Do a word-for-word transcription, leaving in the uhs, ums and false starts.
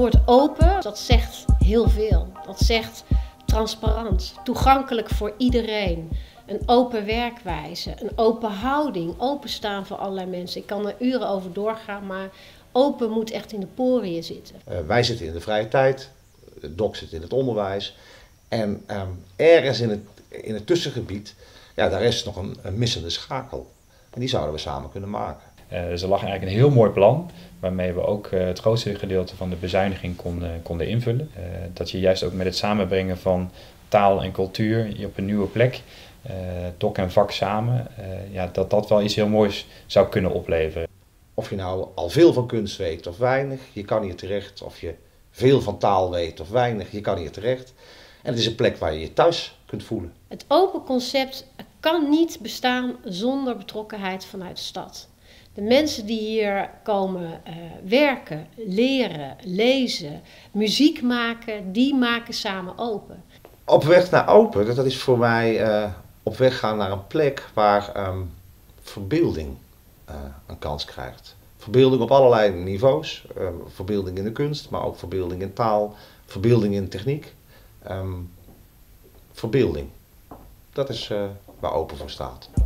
woord open, dat zegt heel veel. Dat zegt transparant, toegankelijk voor iedereen. Een open werkwijze, een open houding, openstaan voor allerlei mensen. Ik kan er uren over doorgaan, maar open moet echt in de poriën zitten. Uh, wij zitten in de vrije tijd, D O C zit in het onderwijs. En um, ergens in het, in het tussengebied, ja, daar is nog een, een missende schakel. En die zouden we samen kunnen maken. Uh, dus er lag eigenlijk een heel mooi plan, waarmee we ook uh, het grootste gedeelte van de bezuiniging konden, konden invullen. Uh, dat je juist ook met het samenbrengen van taal en cultuur je op een nieuwe plek, uh, D O C en vak samen, uh, ja, dat dat wel iets heel moois zou kunnen opleveren. Of je nou al veel van kunst weet of weinig, je kan hier terecht. Of je veel van taal weet of weinig, je kan hier terecht. En het is een plek waar je je thuis kunt voelen. Het open concept kan niet bestaan zonder betrokkenheid vanuit de stad. De mensen die hier komen uh, werken, leren, lezen, muziek maken, die maken samen open. Op weg naar open, dat is voor mij uh, op weg gaan naar een plek waar um, verbeelding uh, een kans krijgt. Verbeelding op allerlei niveaus. Uh, verbeelding in de kunst, maar ook verbeelding in taal, verbeelding in techniek. Um, verbeelding, dat is uh, waar open voor staat.